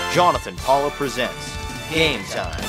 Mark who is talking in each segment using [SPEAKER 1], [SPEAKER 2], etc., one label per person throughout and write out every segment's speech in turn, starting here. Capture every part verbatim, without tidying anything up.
[SPEAKER 1] Jonathan Paula presents Game Time.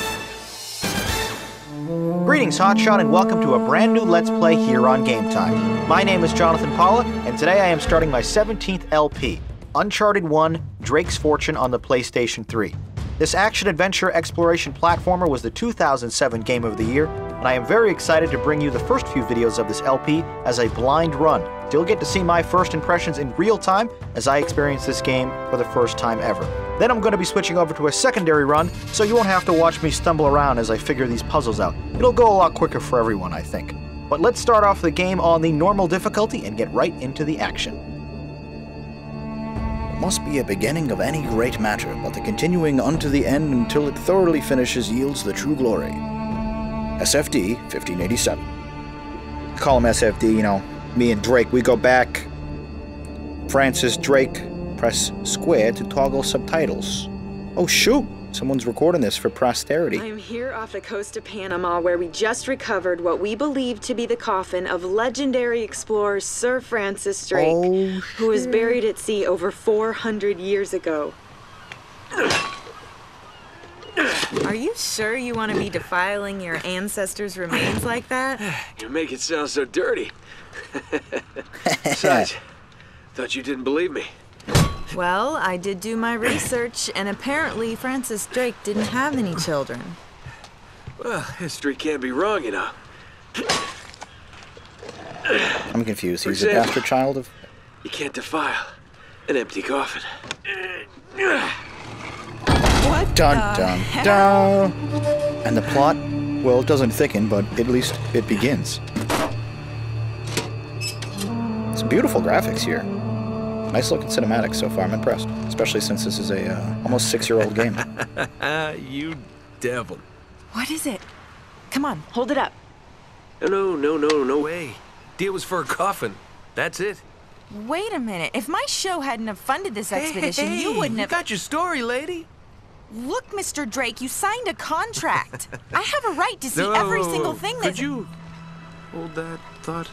[SPEAKER 1] Greetings, Hotshot, and welcome to a brand new Let's Play here on Game Time. My name is Jonathan Paula, and today I am starting my seventeenth L P, Uncharted one, Drake's Fortune on the PlayStation three. This action-adventure exploration platformer was the two thousand seven Game of the Year, and I am very excited to bring you the first few videos of this L P as a blind run. So you'll get to see my first impressions in real time as I experience this game for the first time ever. Then I'm going to be switching over to a secondary run, so you won't have to watch me stumble around as I figure these puzzles out. It'll go a lot quicker for everyone, I think. But let's start off the game on the normal difficulty and get right into the action.
[SPEAKER 2] It must be a beginning of any great matter, but the continuing unto the end until it thoroughly finishes yields the true glory. S F D fifteen eighty-seven. I call him S F D, you know, me and Drake, we go back. Francis Drake, press square to toggle subtitles. Oh shoot, someone's recording this for posterity.
[SPEAKER 3] I'm here off the coast of Panama where we just recovered what we believe to be the coffin of legendary explorer Sir Francis Drake,
[SPEAKER 2] oh,
[SPEAKER 3] who was buried at sea over four hundred years ago. Are you sure you want to be defiling your ancestors' remains like that?
[SPEAKER 4] You make it sound so dirty. Besides, thought you didn't believe me.
[SPEAKER 3] Well, I did do my research, and apparently Francis Drake didn't have any children.
[SPEAKER 4] Well, history can't be wrong, you know.
[SPEAKER 2] I'm confused.
[SPEAKER 4] For
[SPEAKER 2] He's
[SPEAKER 4] example,
[SPEAKER 2] a bastard child of...
[SPEAKER 4] You can't defile an empty coffin.
[SPEAKER 3] What
[SPEAKER 2] Dun
[SPEAKER 3] the
[SPEAKER 2] dun
[SPEAKER 3] hell?
[SPEAKER 2] dun! And the plot, well, it doesn't thicken, but at least it begins. Some beautiful graphics here. Nice looking cinematics so far. I'm impressed, especially since this is a uh, almost six-year-old game.
[SPEAKER 4] You devil.
[SPEAKER 3] What is it? Come on, hold it up.
[SPEAKER 4] No, no, no, no way. Deal was for a coffin. That's it.
[SPEAKER 5] Wait a minute. If my show hadn't have funded this expedition,
[SPEAKER 4] hey, hey,
[SPEAKER 5] you wouldn't
[SPEAKER 4] you
[SPEAKER 5] have...
[SPEAKER 4] got your story, lady.
[SPEAKER 5] Look, Mister Drake, you signed a contract. I have a right to see
[SPEAKER 4] No,
[SPEAKER 5] every single thing
[SPEAKER 4] Could
[SPEAKER 5] that...
[SPEAKER 4] you hold that thought?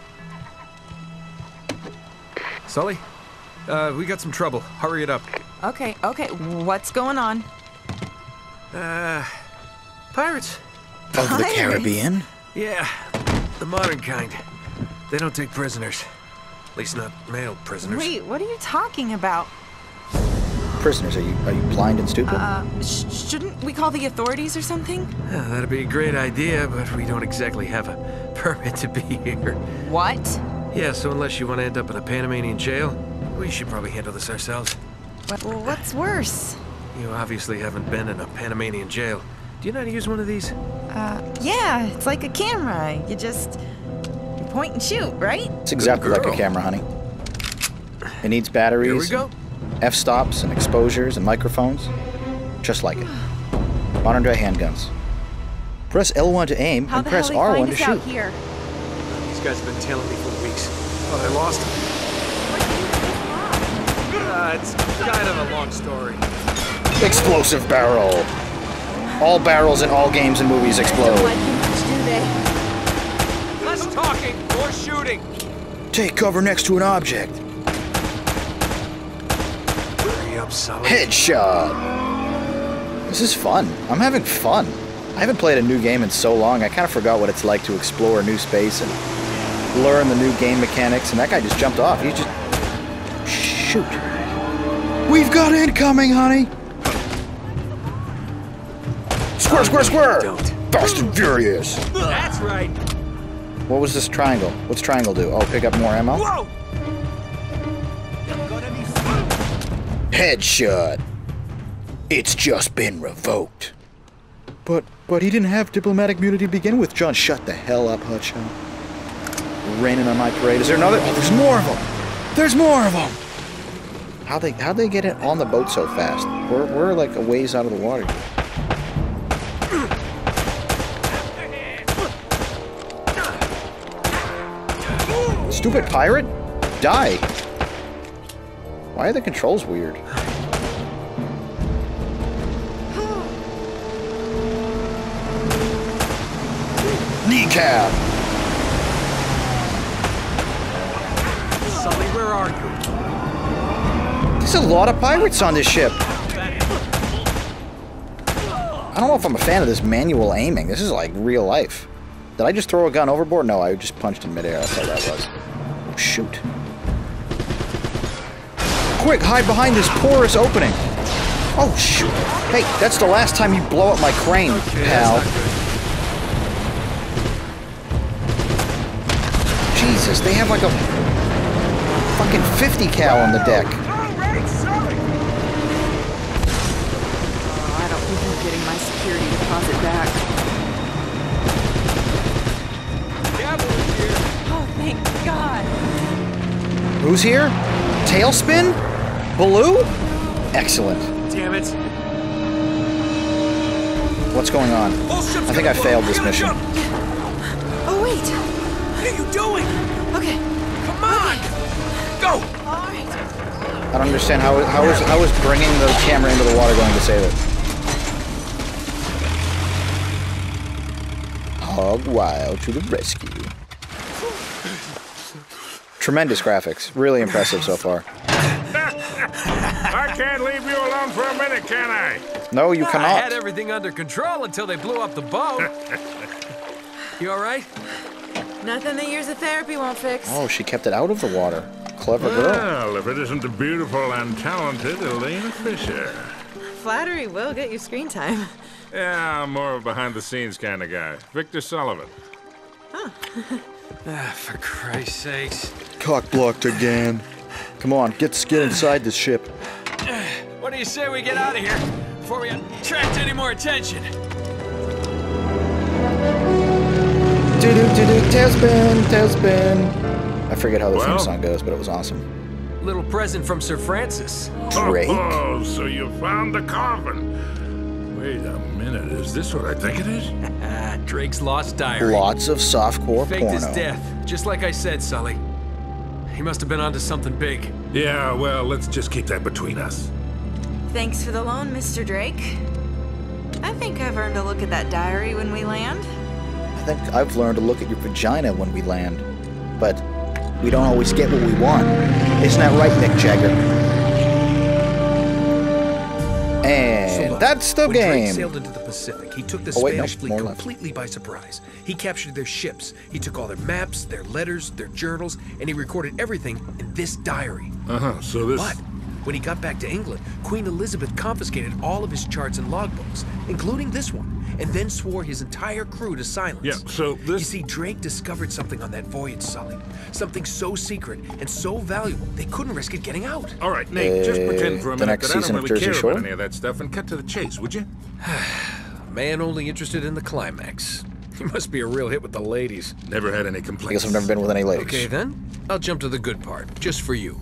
[SPEAKER 4] Sully, uh, we got some trouble. Hurry it up.
[SPEAKER 5] Okay, okay. What's going on?
[SPEAKER 4] Uh, pirates.
[SPEAKER 2] Of the
[SPEAKER 5] Pirates?
[SPEAKER 2] Caribbean?
[SPEAKER 4] Yeah, the modern kind. They don't take prisoners. At least not male prisoners.
[SPEAKER 5] Wait, what are you talking about?
[SPEAKER 2] Prisoners, are you, are you blind and stupid?
[SPEAKER 5] Uh, sh shouldn't we call the authorities or something?
[SPEAKER 4] Yeah, that'd be a great idea, but we don't exactly have a permit to be here.
[SPEAKER 5] What?
[SPEAKER 4] Yeah, so unless you want to end up in a Panamanian jail, we should probably handle this ourselves.
[SPEAKER 5] Well, what's worse?
[SPEAKER 4] You obviously haven't been in a Panamanian jail. Do you know how to use one of these?
[SPEAKER 5] Uh, yeah, it's like a camera. You just you point and shoot, right?
[SPEAKER 2] It's exactly like a
[SPEAKER 4] girl.
[SPEAKER 2] camera, honey. It needs batteries,
[SPEAKER 4] Here we go.
[SPEAKER 2] f-stops, and exposures, and microphones. Just like it. Modern day handguns. Press L one to aim,
[SPEAKER 5] How
[SPEAKER 2] and
[SPEAKER 5] the
[SPEAKER 2] press
[SPEAKER 5] hell
[SPEAKER 2] R
[SPEAKER 5] they
[SPEAKER 2] one
[SPEAKER 5] find
[SPEAKER 2] to
[SPEAKER 5] us out
[SPEAKER 2] shoot.
[SPEAKER 5] here?
[SPEAKER 4] These guys have been tailing me for weeks. Thought I lost them. Uh, it's kind of a long story.
[SPEAKER 2] Explosive barrel. All barrels in all games and movies explode.
[SPEAKER 3] Don't like you much, do they?
[SPEAKER 4] Less talking, more shooting.
[SPEAKER 2] Take cover next to an object.
[SPEAKER 4] Hurry up, Sully.
[SPEAKER 2] Headshot. This is fun. I'm having fun. I haven't played a new game in so long, I kind of forgot what it's like to explore a new space and learn the new game mechanics, and that guy just jumped off. He just... Shoot. We've got incoming, honey! Square, square, square!
[SPEAKER 4] Don't.
[SPEAKER 2] Fast and furious!
[SPEAKER 4] That's right.
[SPEAKER 2] What was this triangle? What's triangle do? Oh, pick up more ammo?
[SPEAKER 4] Whoa!
[SPEAKER 2] Headshot. It's just been revoked. But, but he didn't have diplomatic immunity to begin with, John. Shut the hell up, Hutcho. Raining on my parade. Is there another? Oh, there's more of them. There's more of them. How they, how'd they get it on the boat so fast? We're, we're like a ways out of the water. Stupid pirate? Die. Why are the controls weird? Kneecap!
[SPEAKER 4] Sully, where are you?
[SPEAKER 2] There's a lot of pirates on this ship. I don't know if I'm a fan of this manual aiming. This is like real life. Did I just throw a gun overboard? No, I just punched in midair. That's all that was. Oh, shoot. Quick, hide behind this porous opening. Oh, shoot. Hey, that's the last time you blow up my crane,
[SPEAKER 4] okay,
[SPEAKER 2] pal. Jesus, they have like a fucking fifty cal on the deck.
[SPEAKER 3] Oh, I don't think I'm getting my security deposit back. Oh, thank God.
[SPEAKER 2] Who's here? Tailspin? Baloo? Excellent.
[SPEAKER 4] Damn it.
[SPEAKER 2] What's going on? I think I failed this mission.
[SPEAKER 3] Oh, wait.
[SPEAKER 4] What are you doing?
[SPEAKER 3] Okay.
[SPEAKER 4] Come on! Go!
[SPEAKER 3] All right.
[SPEAKER 2] I don't understand how how is how is bringing the camera into the water going to save it? Hog Wild to the rescue. Tremendous graphics. Really impressive so far.
[SPEAKER 6] I can't leave you alone for a minute, can I?
[SPEAKER 2] No, you cannot.
[SPEAKER 4] I had everything under control until they blew up the boat. You all right?
[SPEAKER 3] Nothing that years of therapy won't fix.
[SPEAKER 2] Oh, she kept it out of the water. Clever girl.
[SPEAKER 6] Well, if it isn't the beautiful and talented Elena Fisher.
[SPEAKER 3] Flattery will get you screen time.
[SPEAKER 6] Yeah, I'm more of a behind-the-scenes kind of guy. Victor Sullivan.
[SPEAKER 3] Huh.
[SPEAKER 4] Ah, for Christ's sakes.
[SPEAKER 2] Cock blocked again. Come on, get get inside this ship.
[SPEAKER 4] What do you say we get out of here before we attract any more attention?
[SPEAKER 2] Do do do do tailspin, tailspin. I forget how the theme
[SPEAKER 6] Well?
[SPEAKER 2] song goes, but it was awesome.
[SPEAKER 4] Little present from Sir Francis.
[SPEAKER 2] Drake.
[SPEAKER 6] Oh, so you found the coffin. Wait a minute, is this what I think it is?
[SPEAKER 4] Ah, Drake's lost diary.
[SPEAKER 2] Lots of softcore
[SPEAKER 4] Faked
[SPEAKER 2] porno.
[SPEAKER 4] his death, just like I said, Sully. He must have been onto something big.
[SPEAKER 6] Yeah, well, let's just keep that between us.
[SPEAKER 3] Thanks for the loan, Mister Drake. I think I've earned a look at that diary when we land.
[SPEAKER 2] I think I've learned to look at your vagina when we land, but we don't always get what we want. Isn't that right, Mick Jagger? And
[SPEAKER 7] So, uh,
[SPEAKER 2] that's the
[SPEAKER 7] when Drake
[SPEAKER 2] game.
[SPEAKER 7] sailed into the Pacific, he took the
[SPEAKER 2] Oh, wait, no,
[SPEAKER 7] Spanish fleet
[SPEAKER 2] more left.
[SPEAKER 7] completely by surprise. He captured their ships, he took all their maps, their letters, their journals, and he recorded everything in this diary.
[SPEAKER 6] Uh-huh, so this...
[SPEAKER 7] But when he got back to England, Queen Elizabeth confiscated all of his charts and logbooks, including this one, and then swore his entire crew to silence.
[SPEAKER 6] Yeah, so this...
[SPEAKER 7] You see, Drake discovered something on that voyage, Sully. Something so secret and so valuable, they couldn't risk it getting out.
[SPEAKER 6] All right, Nate, just pretend for a
[SPEAKER 2] the
[SPEAKER 6] minute
[SPEAKER 2] next
[SPEAKER 6] that I
[SPEAKER 2] season
[SPEAKER 6] don't
[SPEAKER 2] of
[SPEAKER 6] really
[SPEAKER 2] Jersey
[SPEAKER 6] care
[SPEAKER 2] Shore?
[SPEAKER 6] about any of that stuff and cut to the chase, would you?
[SPEAKER 7] A man only interested in the climax. He must be a real hit with the ladies.
[SPEAKER 6] Never had any
[SPEAKER 2] I
[SPEAKER 6] complaints.
[SPEAKER 2] guess I've never been with any ladies.
[SPEAKER 7] Okay, then. I'll jump to the good part, just for you.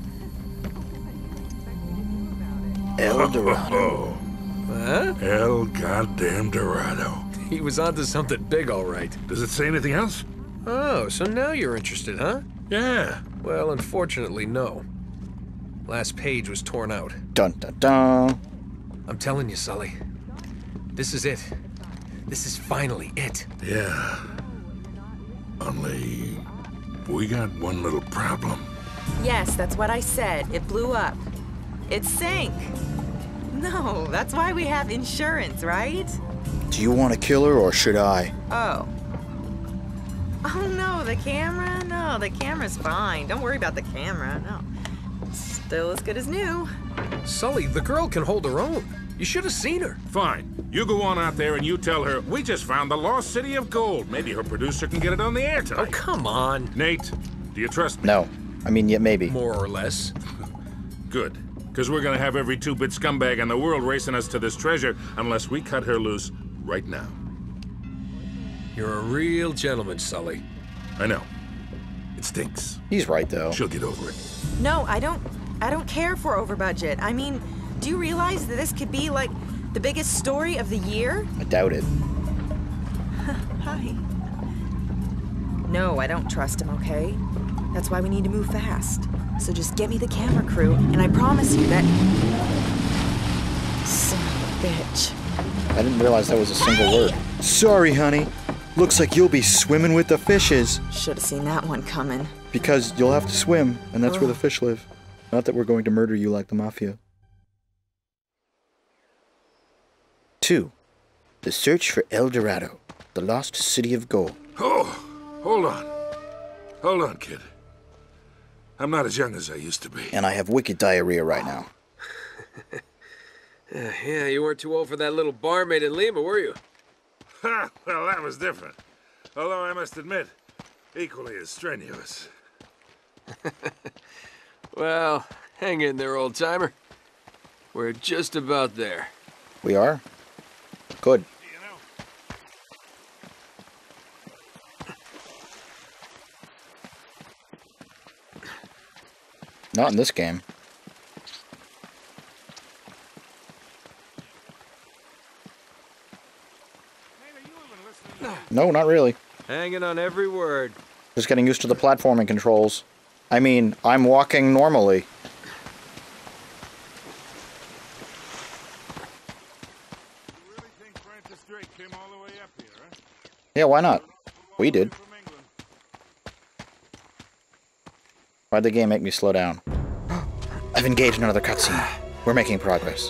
[SPEAKER 2] El Dorado.
[SPEAKER 7] Huh?
[SPEAKER 6] El goddamn Dorado.
[SPEAKER 7] He was onto something big, all right.
[SPEAKER 6] Does it say anything else?
[SPEAKER 7] Oh, so now you're interested, huh?
[SPEAKER 6] Yeah.
[SPEAKER 7] Well, unfortunately, no. Last page was torn out.
[SPEAKER 2] Dun dun dun.
[SPEAKER 7] I'm telling you, Sully. This is it. This is finally it.
[SPEAKER 6] Yeah. Only... we got one little problem.
[SPEAKER 3] Yes, that's what I said. It blew up. It sank. No, that's why we have insurance, right?
[SPEAKER 2] Do you want to kill her or should I?
[SPEAKER 3] Oh. Oh no, the camera? No, the camera's fine. Don't worry about the camera, no. Still as good as new.
[SPEAKER 7] Sully, the girl can hold her own. You should have seen her.
[SPEAKER 6] Fine. You go on out there and you tell her, we just found the lost city of gold. Maybe her producer can get it on the air
[SPEAKER 7] Oh,
[SPEAKER 6] tonight.
[SPEAKER 7] come on.
[SPEAKER 6] Nate, do you trust me?
[SPEAKER 2] No. I mean, yeah, maybe.
[SPEAKER 7] More or less.
[SPEAKER 6] Good. Because we're going to have every two-bit scumbag in the world racing us to this treasure unless we cut her loose right now.
[SPEAKER 7] You're a real gentleman, Sully.
[SPEAKER 6] I know. It stinks.
[SPEAKER 2] He's right, though.
[SPEAKER 6] She'll get over it.
[SPEAKER 3] No, I don't I don't care for over budget. I mean, do you realize that this could be like the biggest story of the year?
[SPEAKER 2] I doubt it.
[SPEAKER 3] Hi. No, I don't trust him, okay? That's why we need to move fast. So just get me the camera crew, and I promise you that... Son of a bitch.
[SPEAKER 2] I didn't realize that was a single word. Sorry, honey. Looks like you'll be swimming with the fishes.
[SPEAKER 3] Should have seen that one coming.
[SPEAKER 2] Because you'll have to swim, and that's where the fish live. Not that we're going to murder you like the mafia. Two. The search for El Dorado, the lost city of gold.
[SPEAKER 6] Oh, hold on. Hold on, kid. I'm not as young as I used to be.
[SPEAKER 2] And I have wicked diarrhea right now.
[SPEAKER 7] Uh, yeah, you weren't too old for that little barmaid in Lima, were you?
[SPEAKER 6] Ha! Well, that was different. Although I must admit, equally as strenuous.
[SPEAKER 7] Well, hang in there, old-timer. We're just about there.
[SPEAKER 2] We are? Good. Not in this game. No, not really.
[SPEAKER 7] Hanging on every word.
[SPEAKER 2] Just getting used to the platforming controls. I mean, I'm walking normally.
[SPEAKER 6] You really think Francis Drake came all the way up here, huh?
[SPEAKER 2] Yeah, why not? We did. Why'd the game make me slow down? I've engaged in another cutscene. We're making progress.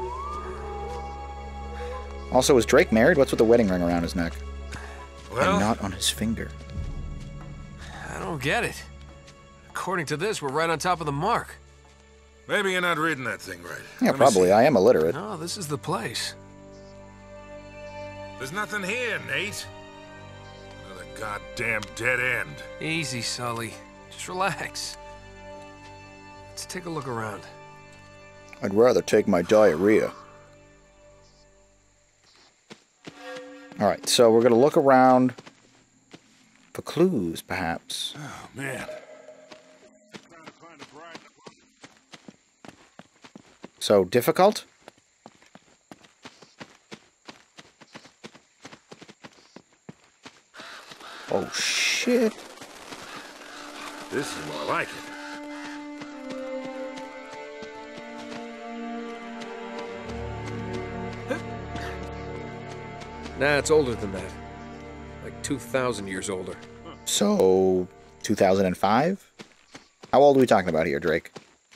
[SPEAKER 2] Also, is Drake married? What's with the wedding ring around his neck?
[SPEAKER 7] Well,
[SPEAKER 2] And not on his finger.
[SPEAKER 7] I don't get it. According to this, we're right on top of the mark.
[SPEAKER 6] Maybe you're not reading that thing right.
[SPEAKER 2] Yeah,
[SPEAKER 6] Let me
[SPEAKER 2] probably.
[SPEAKER 6] see.
[SPEAKER 2] I am illiterate.
[SPEAKER 7] No, this is the place.
[SPEAKER 6] There's nothing here, Nate. Another goddamn dead end.
[SPEAKER 7] Easy, Sully. Just relax. Let's take a look around.
[SPEAKER 2] I'd rather take my diarrhea. Alright, so we're going to look around for clues, perhaps.
[SPEAKER 6] Oh, man.
[SPEAKER 2] So, difficult? Oh, shit.
[SPEAKER 6] This is more like it.
[SPEAKER 7] Nah, it's older than that. Like two thousand years older.
[SPEAKER 2] So, two thousand five? How old are we talking about here, Drake?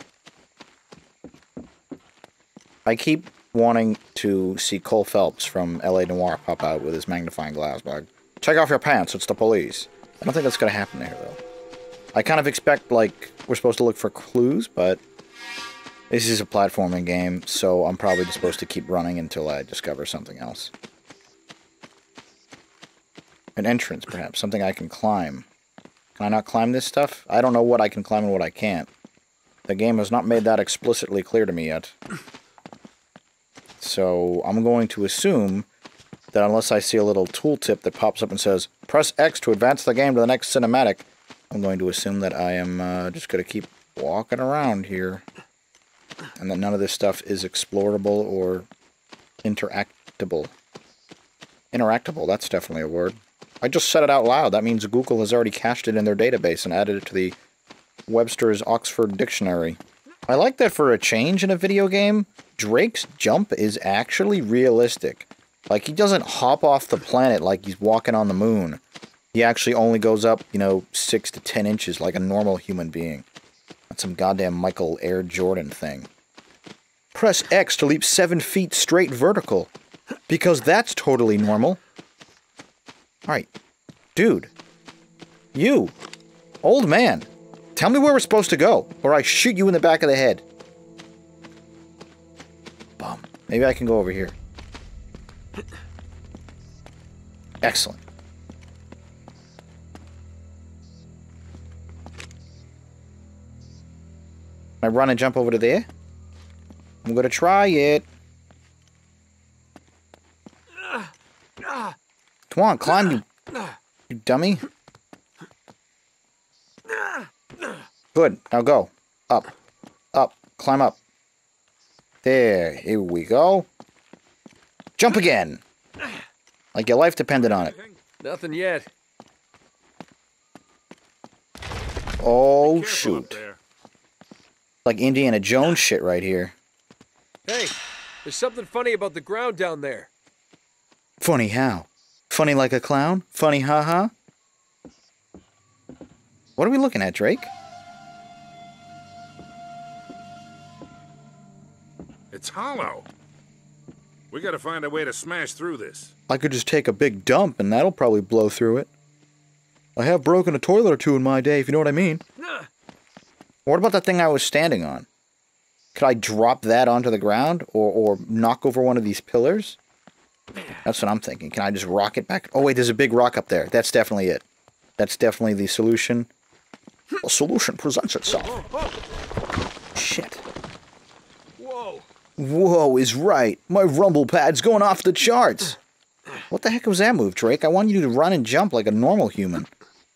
[SPEAKER 2] I keep wanting to see Cole Phelps from L A Noire pop out with his magnifying glass, like, take off your pants, it's the police. I don't think that's going to happen here, though. I kind of expect, like, we're supposed to look for clues, but this is a platforming game, so I'm probably just supposed to keep running until I discover something else. An entrance, perhaps. Something I can climb. Can I not climb this stuff? I don't know what I can climb and what I can't. The game has not made that explicitly clear to me yet. So, I'm going to assume that unless I see a little tooltip that pops up and says, press X to advance the game to the next cinematic, I'm going to assume that I am uh, just going to keep walking around here. And that none of this stuff is explorable or interactable. Interactable, that's definitely a word. I just said it out loud. That means Google has already cached it in their database and added it to the Webster's Oxford Dictionary. I like that for a change in a video game, Drake's jump is actually realistic. Like, he doesn't hop off the planet like he's walking on the moon. He actually only goes up, you know, six to ten inches like a normal human being. That's some goddamn Michael Air Jordan thing. Press X to leap seven feet straight vertical. Because that's totally normal. Alright. Dude. You. Old man. Tell me where we're supposed to go, or I shoot you in the back of the head. Bum. Maybe I can go over here. Excellent. Can I run and jump over to there? I'm gonna try it. Come on, climb, you, you dummy. Good, now go. Up. Up. Climb up. There, here we go. Jump again. Like your life depended on it.
[SPEAKER 7] Nothing yet.
[SPEAKER 2] Oh, shoot. Like Indiana Jones shit right here.
[SPEAKER 7] Hey, there's something funny about the ground down there.
[SPEAKER 2] Funny how? Funny like a clown? Funny haha? What are we looking at, Drake?
[SPEAKER 6] It's hollow. We gotta find a way to smash through this.
[SPEAKER 2] I could just take a big dump and that'll probably blow through it. I have broken a toilet or two in my day, if you know what I mean. What about that thing I was standing on? Could I drop that onto the ground or, or knock over one of these pillars? That's what I'm thinking. Can I just rock it back? Oh, wait, there's a big rock up there. That's definitely it. That's definitely the solution. A solution presents itself. Shit.
[SPEAKER 7] Whoa.
[SPEAKER 2] Whoa is right. My rumble pad's going off the charts. What the heck was that move, Drake? I want you to run and jump like a normal human.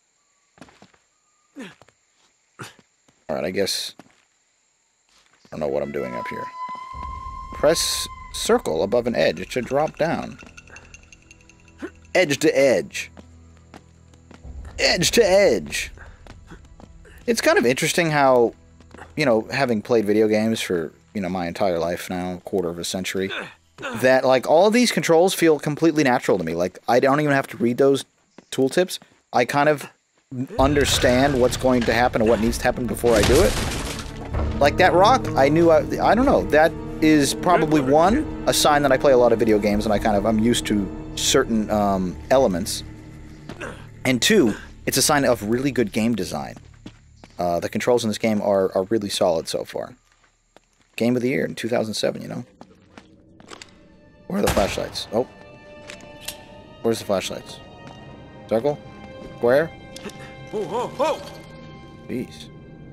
[SPEAKER 2] Alright, I guess... I don't know what I'm doing up here. Press circle above an edge. It should drop down. Edge to edge. Edge to edge. It's kind of interesting how, you know, having played video games for, you know, my entire life now, a quarter of a century, that, like, all of these controls feel completely natural to me. Like, I don't even have to read those tooltips. I kind of understand what's going to happen and what needs to happen before I do it. Like that rock, I knew, I, I don't know, that is probably one, a sign that I play a lot of video games and I kind of, I'm used to certain um, elements. And two, it's a sign of really good game design. Uh, the controls in this game are, are really solid so far. Game of the year in two thousand seven, you know? Where are the flashlights? Oh. Where's the flashlights? Circle? Square?
[SPEAKER 7] Whoa, whoa, whoa!
[SPEAKER 2] Jeez.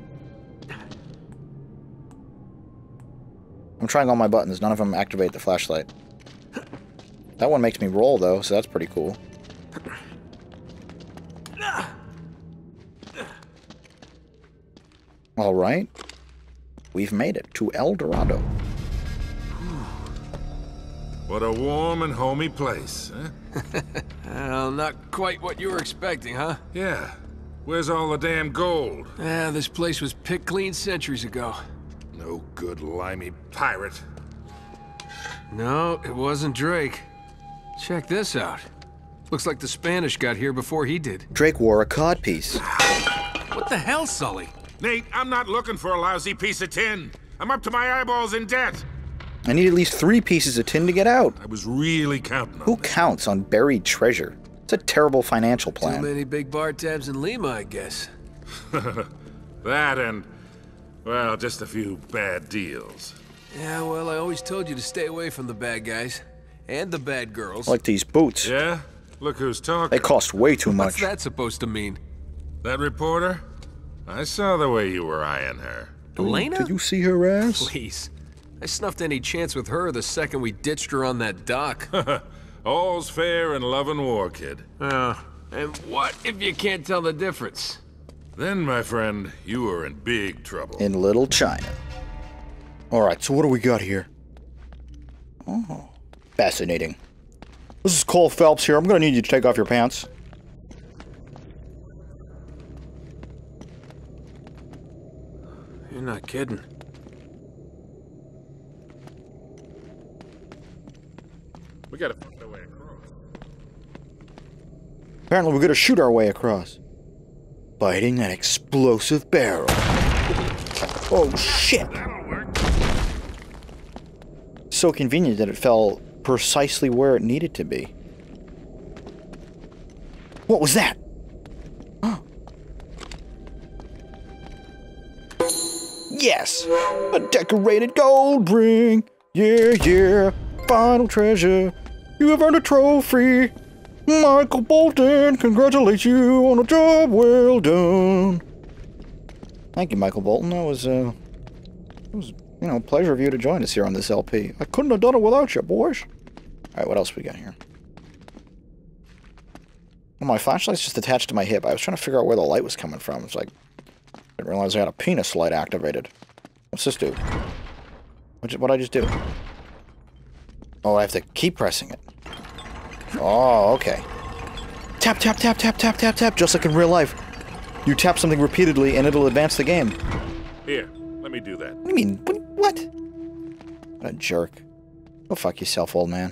[SPEAKER 2] I'm trying all my buttons. None of them activate the flashlight. That one makes me roll, though, so that's pretty cool. Alright. We've made it to El Dorado.
[SPEAKER 6] What a warm and homey place, huh?
[SPEAKER 7] Well, not quite what you were expecting, huh?
[SPEAKER 6] Yeah. Where's all the damn gold?
[SPEAKER 7] Yeah, this place was picked clean centuries ago.
[SPEAKER 6] No good limey pirate.
[SPEAKER 7] No, it wasn't Drake. Check this out. Looks like the Spanish got here before he did.
[SPEAKER 2] Drake wore a codpiece.
[SPEAKER 7] What the hell, Sully?
[SPEAKER 6] Nate, I'm not looking for a lousy piece of tin. I'm up to my eyeballs in debt.
[SPEAKER 2] I need at least three pieces of tin to get out.
[SPEAKER 6] I was really counting on
[SPEAKER 2] Who
[SPEAKER 6] this.
[SPEAKER 2] counts on buried treasure? It's a terrible financial
[SPEAKER 7] Too
[SPEAKER 2] plan.
[SPEAKER 7] many big bar tabs in Lima, I guess.
[SPEAKER 6] That and, well, just a few bad deals.
[SPEAKER 7] Yeah, well, I always told you to stay away from the bad guys. And the bad girls.
[SPEAKER 2] Like these boots.
[SPEAKER 6] Yeah? Look who's talking.
[SPEAKER 2] They cost way too
[SPEAKER 7] What's
[SPEAKER 2] much.
[SPEAKER 7] that supposed to mean?
[SPEAKER 6] That reporter? I saw the way you were eyeing her.
[SPEAKER 7] Elena?
[SPEAKER 2] Did you see her ass?
[SPEAKER 7] Please. I snuffed any chance with her the second we ditched her on that dock.
[SPEAKER 6] All's fair in love and war, kid.
[SPEAKER 7] Oh, and what if you can't tell the difference?
[SPEAKER 6] Then, my friend, you are in big trouble.
[SPEAKER 2] In Little China. Alright, so what do we got here? Oh, fascinating. This is Cole Phelps here. I'm gonna need you to take off your pants.
[SPEAKER 7] You're not kidding.
[SPEAKER 6] We gotta find a way across.
[SPEAKER 2] Apparently we're gonna shoot our way across. Biting that explosive barrel. Oh, shit!
[SPEAKER 6] That'll work.
[SPEAKER 2] So convenient that it fell precisely where it needed to be. What was that? Huh. Yes! A decorated gold ring! Yeah, yeah! Final treasure! You have earned a trophy! Michael Bolton, congratulate you on a job well done! Thank you, Michael Bolton. That was, uh... It was, you know, a pleasure of you to join us here on this L P. I couldn't have done it without you, boys. Alright, what else we got here? Well, my flashlight's just attached to my hip. I was trying to figure out where the light was coming from. It's like... I didn't realize I had a penis light activated. What's this do? What'd I just do? Oh, I have to keep pressing it. Oh, okay. Tap, tap, tap, tap, tap, tap, tap, just like in real life. You tap something repeatedly and it'll advance the game.
[SPEAKER 6] Here, let me do that.
[SPEAKER 2] What do you mean? What? What a jerk. Go fuck yourself, old man.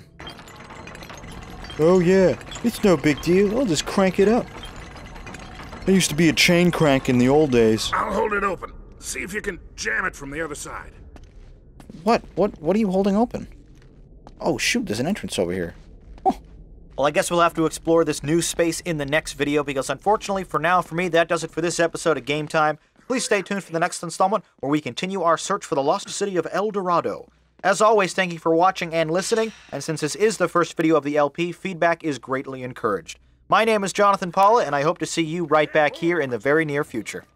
[SPEAKER 2] Oh yeah, it's no big deal. I'll just crank it up. I used to be a chain crank in the old days.
[SPEAKER 6] I'll hold it open. See if you can jam it from the other side.
[SPEAKER 2] What? What? What are you holding open? Oh, shoot, there's an entrance over here.
[SPEAKER 1] Well, I guess we'll have to explore this new space in the next video, because unfortunately, for now, for me, that does it for this episode of Game Time. Please stay tuned for the next installment, where we continue our search for the lost city of El Dorado. As always, thank you for watching and listening, and since this is the first video of the L P, feedback is greatly encouraged. My name is Jonathan Paula, and I hope to see you right back here in the very near future.